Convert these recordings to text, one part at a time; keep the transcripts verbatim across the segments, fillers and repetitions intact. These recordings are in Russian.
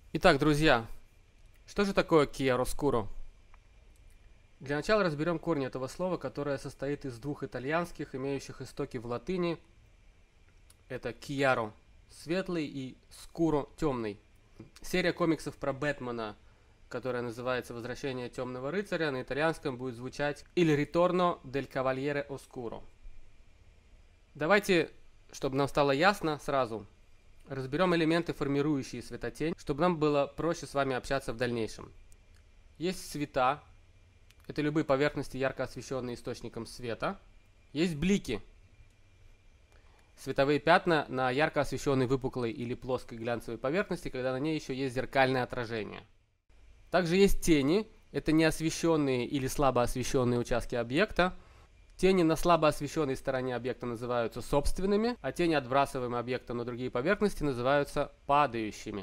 Итак, друзья, что же такое chiaroscuro? Для начала разберем корни этого слова, которое состоит из двух итальянских, имеющих истоки в латыни. Это chiaro – светлый и scuro – темный. Серия комиксов про Бэтмена, которая называется «Возвращение темного рыцаря», на итальянском будет звучать «Il ritorno del cavaliere oscuro». Давайте, чтобы нам стало ясно сразу, разберем элементы, формирующие светотень, чтобы нам было проще с вами общаться в дальнейшем. Есть цвета, это любые поверхности, ярко освещенные источником света. Есть блики, световые пятна на ярко освещенной выпуклой или плоской глянцевой поверхности, когда на ней еще есть зеркальное отражение. Также есть тени, это неосвещенные или слабо освещенные участки объекта. Тени на слабо освещенной стороне объекта называются собственными, а тени, отбрасываемые объектом на другие поверхности, называются падающими.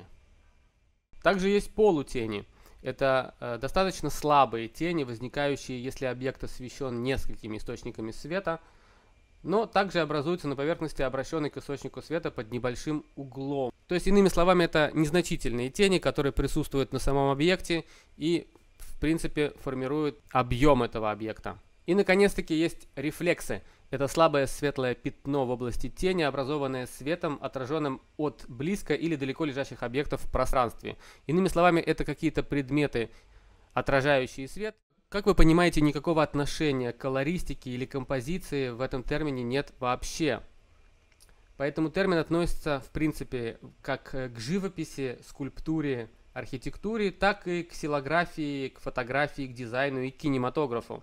Также есть полутени. Это э, достаточно слабые тени, возникающие, если объект освещен несколькими источниками света, но также образуются на поверхности, обращенной к источнику света под небольшим углом. То есть, иными словами, это незначительные тени, которые присутствуют на самом объекте и, в принципе, формируют объем этого объекта. И, наконец-таки, есть рефлексы. Это слабое светлое пятно в области тени, образованное светом, отраженным от близко или далеко лежащих объектов в пространстве. Иными словами, это какие-то предметы, отражающие свет. Как вы понимаете, никакого отношения к колористике или композиции в этом термине нет вообще. Поэтому термин относится, в принципе, как к живописи, скульптуре, архитектуре, так и к ксилографии, к фотографии, к дизайну и к кинематографу.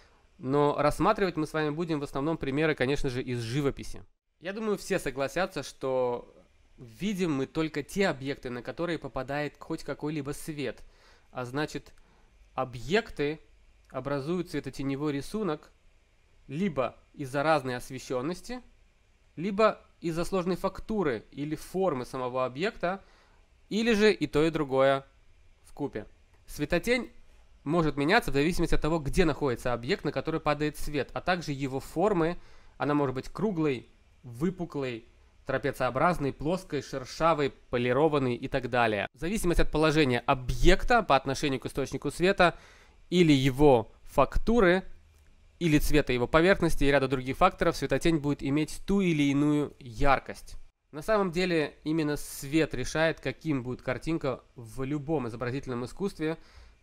Но рассматривать мы с вами будем в основном примеры, конечно же, из живописи. Я думаю, все согласятся, что видим мы только те объекты, на которые попадает хоть какой-либо свет. А значит, объекты образуют светотеневой рисунок либо из-за разной освещенности, либо из-за сложной фактуры или формы самого объекта, или же и то, и другое вкупе. Светотень может меняться в зависимости от того, где находится объект, на который падает свет, а также его формы. Она может быть круглой, выпуклой, трапециобразной, плоской, шершавой, полированной и так далее. В зависимости от положения объекта по отношению к источнику света или его фактуры, или цвета его поверхности и ряда других факторов, светотень будет иметь ту или иную яркость. На самом деле именно свет решает, каким будет картинка в любом изобразительном искусстве,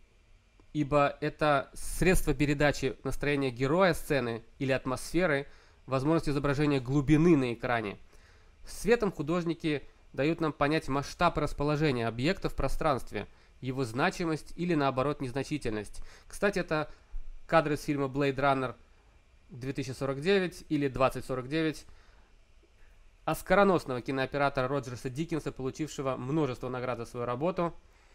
ибо это средство передачи настроения героя сцены или атмосферы, возможность изображения глубины на экране. Светом художники дают нам понять масштаб расположения объекта в пространстве, его значимость или, наоборот, незначительность. Кстати, это кадры из фильма Blade Runner две тысячи сорок девять или двадцать сорок девять, оскароносного кинооператора Роджерса Диккенса, получившего множество наград за свою работу,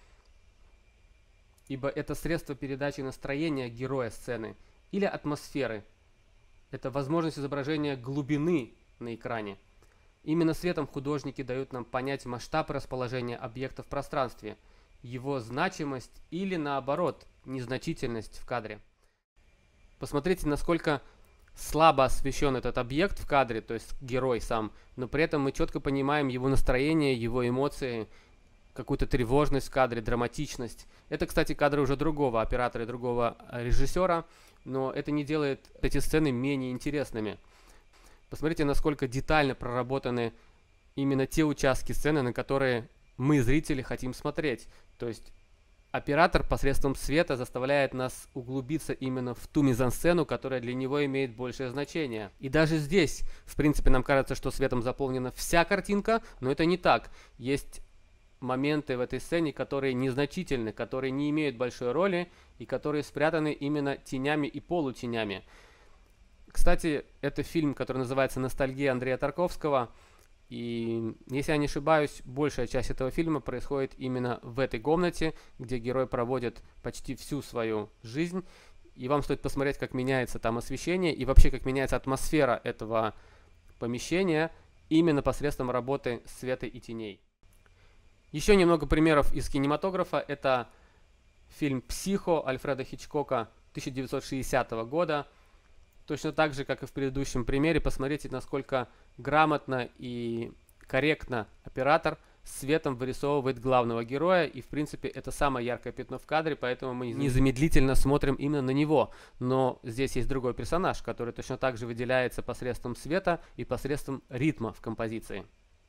ибо это средство передачи настроения героя сцены или атмосферы. Это возможность изображения глубины на экране. Именно светом художники дают нам понять масштаб расположения объекта в пространстве, его значимость или, наоборот, незначительность в кадре. Посмотрите, насколько слабо освещен этот объект в кадре, то есть герой сам, но при этом мы четко понимаем его настроение, его эмоции, какую-то тревожность в кадре, драматичность. Это, кстати, кадры уже другого оператора и другого режиссера, но это не делает эти сцены менее интересными. Посмотрите, насколько детально проработаны именно те участки сцены, на которые мы, зрители, хотим смотреть. То есть оператор посредством света заставляет нас углубиться именно в ту мизансцену, которая для него имеет большее значение. И даже здесь, в принципе, нам кажется, что светом заполнена вся картинка, но это не так. Есть моменты в этой сцене, которые незначительны, которые не имеют большой роли и которые спрятаны именно тенями и полутенями. Кстати, это фильм, который называется «Ностальгия» Андрея Тарковского. И, если я не ошибаюсь, большая часть этого фильма происходит именно в этой комнате, где герой проводит почти всю свою жизнь. И вам стоит посмотреть, как меняется там освещение и вообще, как меняется атмосфера этого помещения именно посредством работы света и теней. Еще немного примеров из кинематографа. Это фильм «Психо» Альфреда Хичкока тысяча девятьсот шестидесятого года. Точно так же, как и в предыдущем примере, посмотрите, насколько грамотно и корректно оператор светом вырисовывает главного героя, и в принципе это самое яркое пятно в кадре, поэтому мы незамедлительно смотрим именно на него. Но здесь есть другой персонаж, который точно так же выделяется посредством света и посредством ритма в композиции.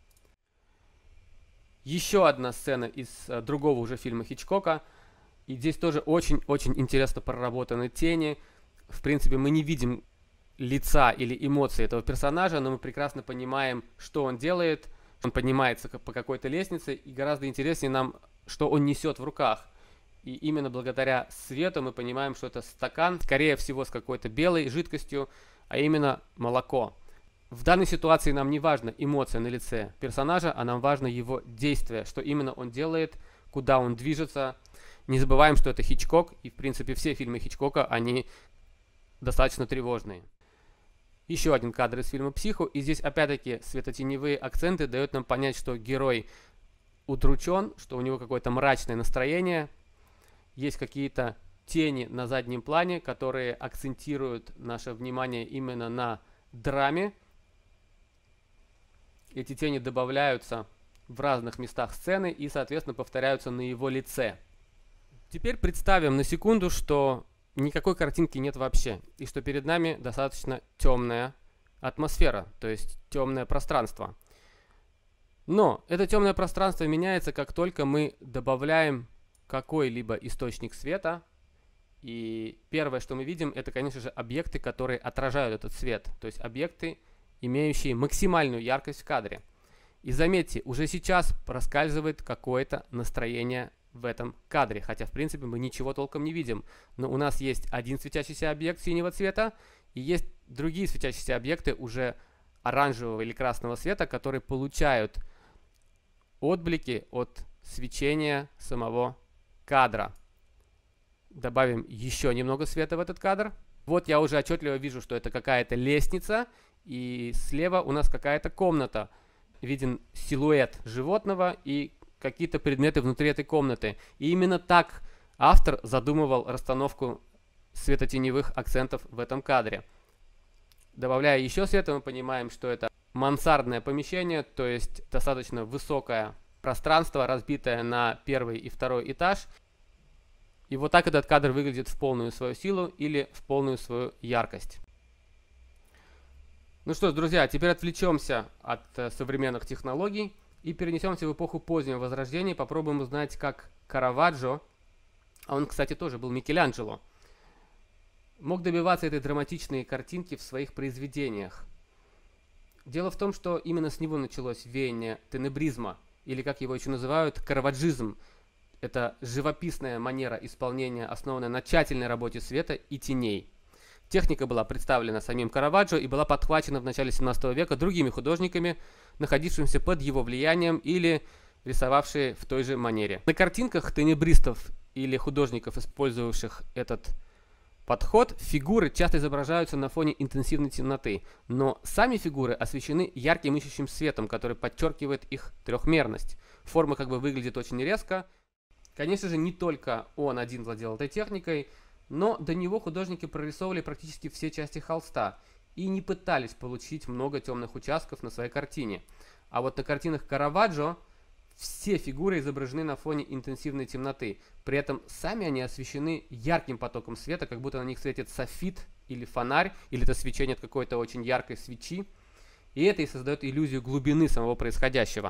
Еще одна сцена из а, другого уже фильма Хичкока, и здесь тоже очень-очень интересно проработаны тени. В принципе, мы не видим лица или эмоции этого персонажа, но мы прекрасно понимаем, что он делает. Он поднимается по какой-то лестнице, и гораздо интереснее нам, что он несет в руках. И именно благодаря свету мы понимаем, что это стакан, скорее всего, с какой-то белой жидкостью, а именно молоко. В данной ситуации нам не важна эмоция на лице персонажа, а нам важно его действие, что именно он делает, куда он движется. Не забываем, что это Хичкок, и в принципе все фильмы Хичкока, они достаточно тревожные. Еще один кадр из фильма «Психо», и здесь опять-таки светотеневые акценты дают нам понять, что герой удручен, что у него какое-то мрачное настроение. Есть какие-то тени на заднем плане, которые акцентируют наше внимание именно на драме. Эти тени добавляются в разных местах сцены и, соответственно, повторяются на его лице. Теперь представим на секунду, что никакой картинки нет вообще, и что перед нами достаточно темная атмосфера, то есть темное пространство. Но это темное пространство меняется, как только мы добавляем какой-либо источник света, и первое, что мы видим, это, конечно же, объекты, которые отражают этот свет, то есть объекты, имеющие максимальную яркость в кадре. И заметьте, уже сейчас проскальзывает какое-то настроение в этом кадре, хотя в принципе мы ничего толком не видим. Но у нас есть один светящийся объект синего цвета, и есть другие светящиеся объекты уже оранжевого или красного цвета, которые получают отблики от свечения самого кадра. Добавим еще немного света в этот кадр. Вот я уже отчетливо вижу, что это какая-то лестница, и слева у нас какая-то комната. Виден силуэт животного и какие-то предметы внутри этой комнаты. И именно так автор задумывал расстановку светотеневых акцентов в этом кадре. Добавляя еще света, мы понимаем, что это мансардное помещение, то есть достаточно высокое пространство, разбитое на первый и второй этаж. И вот так этот кадр выглядит в полную свою силу или в полную свою яркость. Ну что ж, друзья, теперь отвлечемся от э, современных технологий и перенесемся в эпоху позднего Возрождения, попробуем узнать, как Караваджо, а он, кстати, тоже был Микеланджело, мог добиваться этой драматичной картинки в своих произведениях. Дело в том, что именно с него началось веяние тенебризма, или, как его еще называют, караваджизм. Это живописная манера исполнения, основанная на тщательной работе света и теней. Техника была представлена самим Караваджо и была подхвачена в начале семнадцатого века другими художниками, находившимися под его влиянием или рисовавшие в той же манере. На картинках тенебристов или художников, использовавших этот подход, фигуры часто изображаются на фоне интенсивной темноты, но сами фигуры освещены ярким ищущим светом, который подчеркивает их трехмерность. Форма как бы выглядит очень резко. Конечно же, не только он один владел этой техникой, но до него художники прорисовывали практически все части холста и не пытались получить много темных участков на своей картине. А вот на картинах Караваджо все фигуры изображены на фоне интенсивной темноты. При этом сами они освещены ярким потоком света, как будто на них светит софит или фонарь, или это свечение от какой-то очень яркой свечи. И это и создает иллюзию глубины самого происходящего.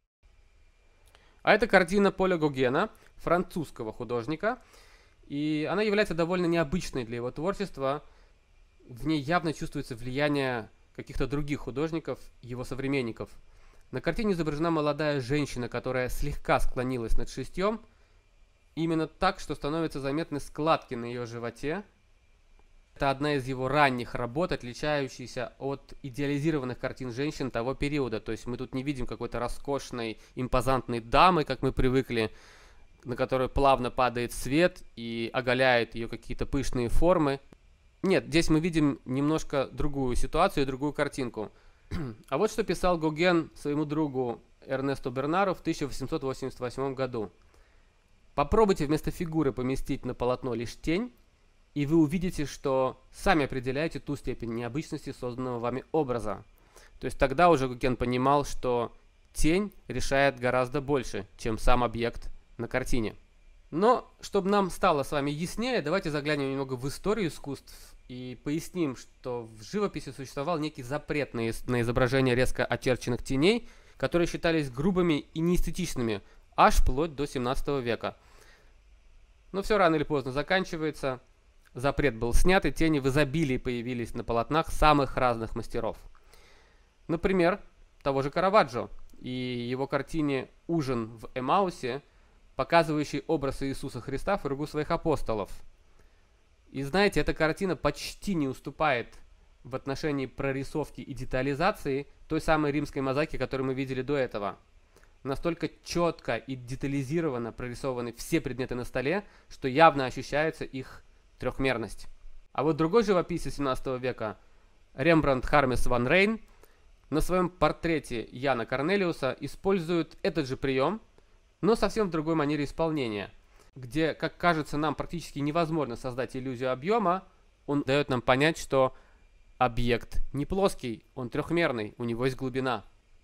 А это картина Поля Гогена, французского художника. И она является довольно необычной для его творчества. В ней явно чувствуется влияние каких-то других художников, его современников. На картине изображена молодая женщина, которая слегка склонилась над шестьем. Именно так, что становятся заметны складки на ее животе. Это одна из его ранних работ, отличающаяся от идеализированных картин женщин того периода. То есть мы тут не видим какой-то роскошной, импозантной дамы, как мы привыкли, на которую плавно падает свет и оголяет ее какие-то пышные формы. Нет, здесь мы видим немножко другую ситуацию, другую картинку. А вот что писал Гоген своему другу Эрнесту Бернару в тысяча восемьсот восемьдесят восьмом году. Попробуйте вместо фигуры поместить на полотно лишь тень, и вы увидите, что сами определяете ту степень необычности созданного вами образа. То есть тогда уже Гоген понимал, что тень решает гораздо больше, чем сам объект на картине. Но, чтобы нам стало с вами яснее, давайте заглянем немного в историю искусств и поясним, что в живописи существовал некий запрет на, на изображение резко очерченных теней, которые считались грубыми и неэстетичными аж вплоть до семнадцатого века. Но все рано или поздно заканчивается, запрет был снят, и тени в изобилии появились на полотнах самых разных мастеров. Например, того же Караваджо и его картине «Ужин в Эмаусе», показывающий образ Иисуса Христа в кругу своих апостолов. И знаете, эта картина почти не уступает в отношении прорисовки и детализации той самой римской мозаики, которую мы видели до этого. Настолько четко и детализированно прорисованы все предметы на столе, что явно ощущается их трехмерность. А вот другой живописец семнадцатого века, Рембрандт Хармес ван Рейн, на своем портрете Яна Корнелиуса использует этот же прием, но совсем в другой манере исполнения, где, как кажется, нам практически невозможно создать иллюзию объема. Он дает нам понять, что объект не плоский, он трехмерный, у него есть глубина.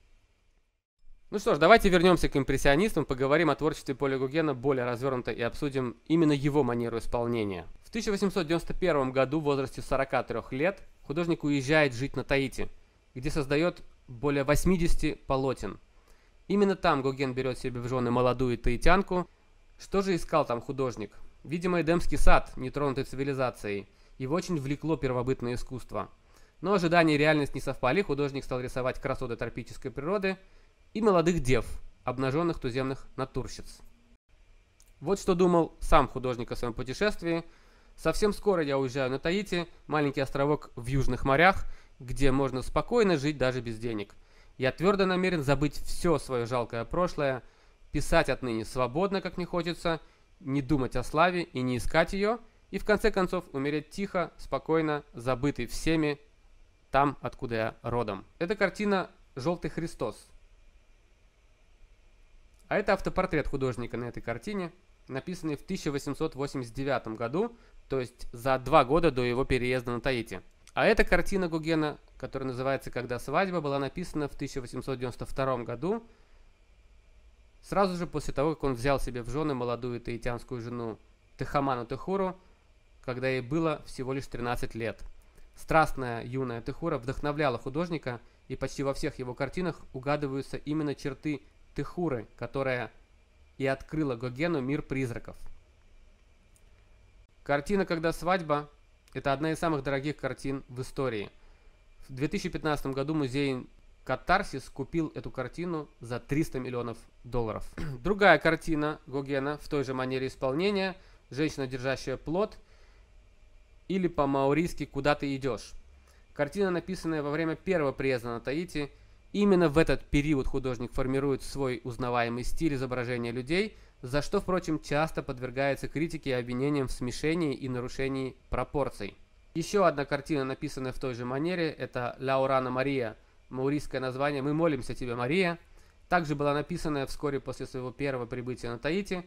Ну что ж, давайте вернемся к импрессионистам, поговорим о творчестве Поля Гогена более развернуто и обсудим именно его манеру исполнения. В тысяча восемьсот девяносто первом году в возрасте сорока трёх лет художник уезжает жить на Таити, где создает более восьмидесяти полотен. Именно там Гоген берет себе в жены молодую таитянку. Что же искал там художник? Видимо, Эдемский сад, нетронутый цивилизацией. Его очень влекло первобытное искусство. Но ожидания и реальность не совпали, художник стал рисовать красоты тропической природы и молодых дев, обнаженных туземных натурщиц. Вот что думал сам художник о своем путешествии. «Совсем скоро я уезжаю на Таити, маленький островок в южных морях, где можно спокойно жить даже без денег. Я твердо намерен забыть все свое жалкое прошлое, писать отныне свободно, как мне хочется, не думать о славе и не искать ее, и в конце концов умереть тихо, спокойно, забытый всеми там, откуда я родом». Это картина «Желтый Христос». А это автопортрет художника на этой картине, написанный в тысяча восемьсот восемьдесят девятом году, то есть за два года до его переезда на Таити. А эта картина Гогена, которая называется «Когда свадьба», была написана в тысяча восемьсот девяносто втором году, сразу же после того, как он взял себе в жены молодую таитянскую жену Техаману Техуру, когда ей было всего лишь тринадцать лет. Страстная юная Техура вдохновляла художника, и почти во всех его картинах угадываются именно черты Техуры, которая и открыла Гогену мир призраков. Картина «Когда свадьба» — это одна из самых дорогих картин в истории. В две тысячи пятнадцатом году музей Катарсис купил эту картину за триста миллионов долларов. Другая картина Гогена в той же манере исполнения — «Женщина, держащая плод», или по-маорийски «Куда ты идешь?». Картина, написанная во время первого приезда на Таити. Именно в этот период художник формирует свой узнаваемый стиль изображения людей, за что, впрочем, часто подвергается критике и обвинениям в смешении и нарушении пропорций. Еще одна картина, написанная в той же манере, это «Ла Орана Мария», маорийское название «Мы молимся тебе, Мария». Также была написана вскоре после своего первого прибытия на Таити.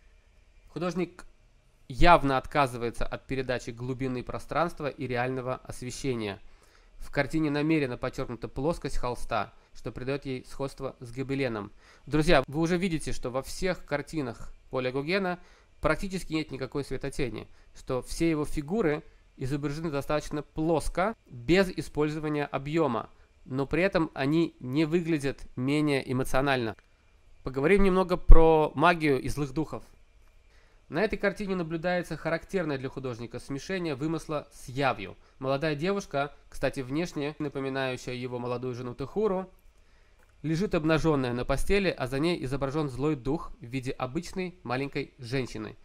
Художник явно отказывается от передачи глубины пространства и реального освещения. В картине намеренно подчеркнута плоскость холста, что придает ей сходство с гобеленом. Друзья, вы уже видите, что во всех картинах Поля Гогена практически нет никакой светотени, что все его фигуры изображены достаточно плоско, без использования объема, но при этом они не выглядят менее эмоционально. Поговорим немного про магию и злых духов. На этой картине наблюдается характерное для художника смешение вымысла с явью. Молодая девушка, кстати, внешне напоминающая его молодую жену Техуру, лежит обнаженная на постели, а за ней изображен злой дух в виде обычной маленькой женщины.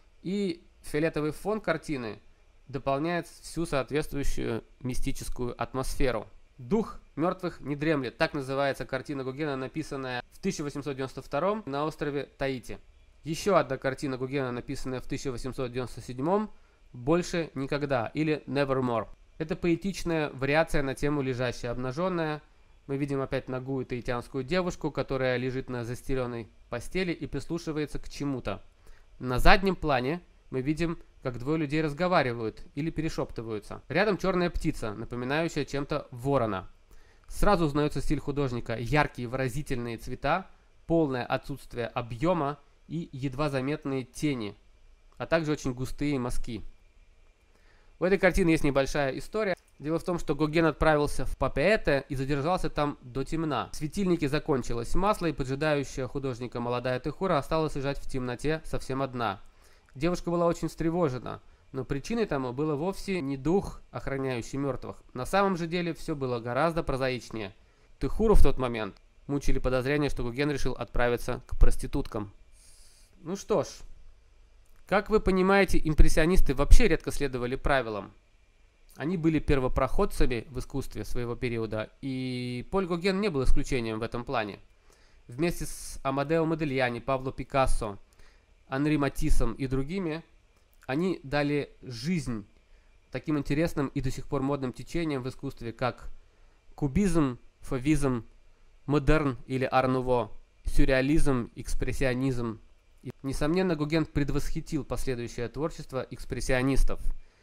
И фиолетовый фон картины дополняет всю соответствующую мистическую атмосферу. «Дух мертвых не дремлет» — так называется картина Гогена, написанная в тысяча восемьсот девяносто втором на острове Таити. Еще одна картина Гогена, написанная в тысяча восемьсот девяносто седьмом, «Больше никогда» или «Nevermore». Это поэтичная вариация на тему «Лежащая обнаженная». Мы видим опять нагую таитянскую девушку, которая лежит на застеленной постели и прислушивается к чему-то. На заднем плане мы видим, как двое людей разговаривают или перешептываются. Рядом черная птица, напоминающая чем-то ворона. Сразу узнается стиль художника: яркие выразительные цвета, полное отсутствие объема и едва заметные тени, а также очень густые мазки. У этой картины есть небольшая история. Дело в том, что Гоген отправился в Папеэте и задержался там до темна. В светильнике закончилось масло, и поджидающая художника молодая Тихура осталась лежать в темноте совсем одна. Девушка была очень встревожена, но причиной тому было вовсе не дух, охраняющий мертвых. На самом же деле все было гораздо прозаичнее. Тихуру в тот момент мучили подозрения, что Гоген решил отправиться к проституткам. Ну что ж, как вы понимаете, импрессионисты вообще редко следовали правилам. Они были первопроходцами в искусстве своего периода, и Поль Гоген не был исключением в этом плане. Вместе с Амадео Модильяни, Пабло Пикассо, Анри Матиссом и другими они дали жизнь таким интересным и до сих пор модным течениям в искусстве, как кубизм, фовизм, модерн или ар-нуво, сюрреализм, экспрессионизм. И, несомненно, Гоген предвосхитил последующее творчество экспрессионистов.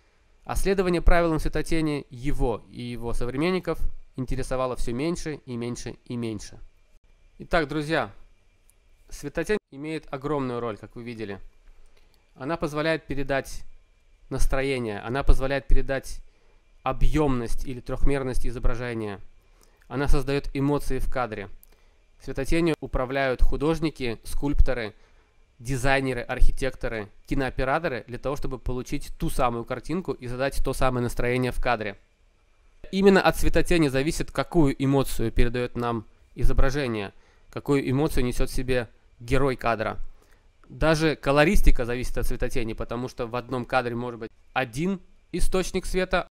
А следование правилам светотени его и его современников интересовало все меньше и меньше и меньше. Итак, друзья, светотень имеет огромную роль, как вы видели. Она позволяет передать настроение, она позволяет передать объемность или трехмерность изображения. Она создает эмоции в кадре. Светотенью управляют художники, скульпторы, дизайнеры, архитекторы, кинооператоры для того, чтобы получить ту самую картинку и задать то самое настроение в кадре. Именно от светотени зависит, какую эмоцию передает нам изображение, какую эмоцию несет в себе герой кадра. Даже колористика зависит от светотени, потому что в одном кадре может быть один источник света,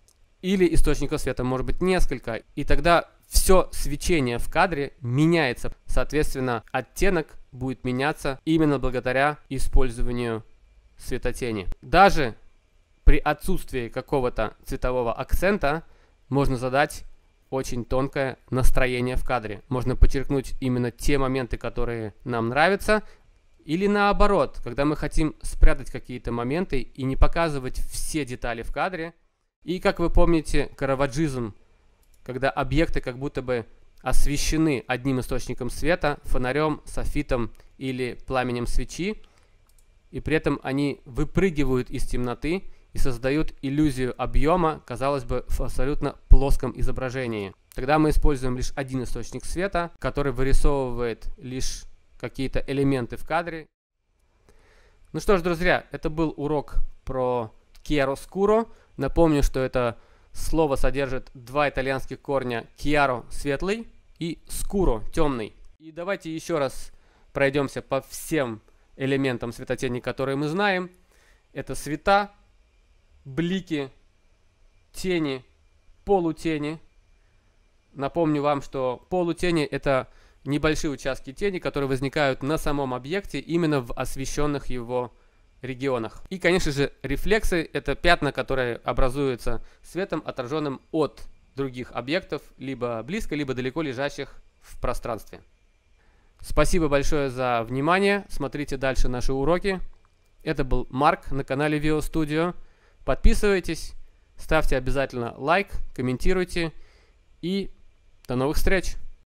или источников света может быть несколько, и тогда все свечение в кадре меняется. Соответственно, оттенок будет меняться именно благодаря использованию светотени. Даже при отсутствии какого-то цветового акцента можно задать очень тонкое настроение в кадре. Можно подчеркнуть именно те моменты, которые нам нравятся, или наоборот, когда мы хотим спрятать какие-то моменты и не показывать все детали в кадре. И, как вы помните, караваджизм, когда объекты как будто бы освещены одним источником света, фонарем, софитом или пламенем свечи, и при этом они выпрыгивают из темноты и создают иллюзию объема, казалось бы, в абсолютно плоском изображении. Тогда мы используем лишь один источник света, который вырисовывает лишь какие-то элементы в кадре. Ну что ж, друзья, это был урок про chiaroscuro. Напомню, что это слово содержит два итальянских корня chiaro – светлый и scuro – темный. И давайте еще раз пройдемся по всем элементам светотени, которые мы знаем. Это света, блики, тени, полутени. Напомню вам, что полутени – это небольшие участки тени, которые возникают на самом объекте именно в освещенных его регионах. И, конечно же, рефлексы – это пятна, которые образуются светом, отраженным от других объектов, либо близко, либо далеко лежащих в пространстве. Спасибо большое за внимание. Смотрите дальше наши уроки. Это был Марк на канале Veo Studio. Подписывайтесь, ставьте обязательно лайк, комментируйте и до новых встреч!